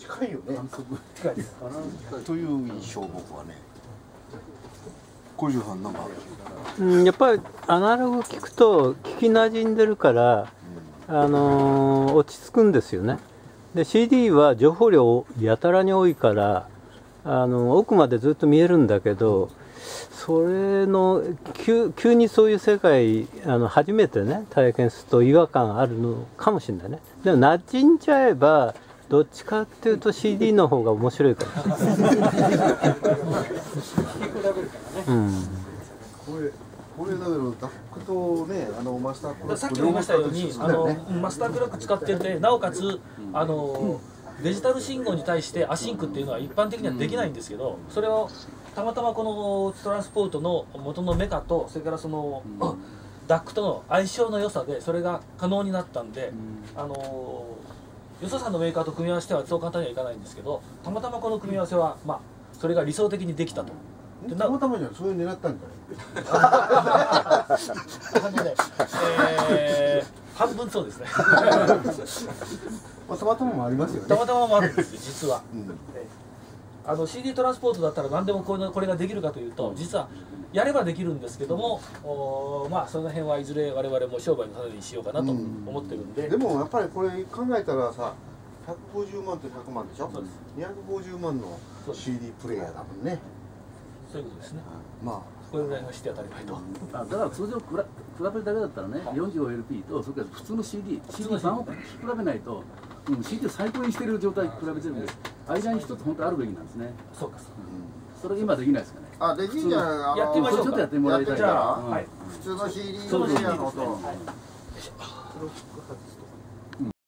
近いよね。 近いです。 という印象僕はね。小泉さんなんか。 やっぱりアナログ聞くと聞き馴染んでるから、落ち着くんですよね。で CD は情報量やたらに多いから奥までずっと見えるんだけど、それの急にそういう世界初めてね体験すると違和感あるのかもしれないね。でも馴染んじゃえばどっちかっていうと CD の方が面白いから。 これだけどダックとねマスタークラック、 さっきも言いましたようにマスタークラック使ってて、なおかつデジタル信号に対してアシンクっていうのは一般的にはできないんですけど、それをたまたまこのトランスポートの元のメカとそれからそのダックとの相性の良さでそれが可能になったんで、よそさんのメーカーと組み合わせてはそう簡単にはいかないんですけど、たまたまこの組み合わせはそれが理想的にできたと。 たまたまじゃん、そういう狙ったんだよ。 半分そうですね。 たまたまもありますよね。 たまたまもあるんですよ、実は。CD トランスポートだったら何でもこれができるかというと、実はやればできるんですけども、その辺はいずれ我々も商売の種にしようかなと思ってるんで。 でもやっぱりこれ考えたらさ、150万と100万でしょ。 そうです。 250万の CD プレイヤーだもんね。 そういうことですね。これぐらいのして当たり前と。 だから通常比べるだけだったらね、45LP とそれから普通の CD 版を比べないと、CD を最高にしている状態比べてるんで、間に一つ本当あるべきなんですね。 そうか。 それ今できないですかね。 できんじゃない。 やってみましょうか。 ちょっとやってもらいたいから。 普通の CD プレイヤーの音。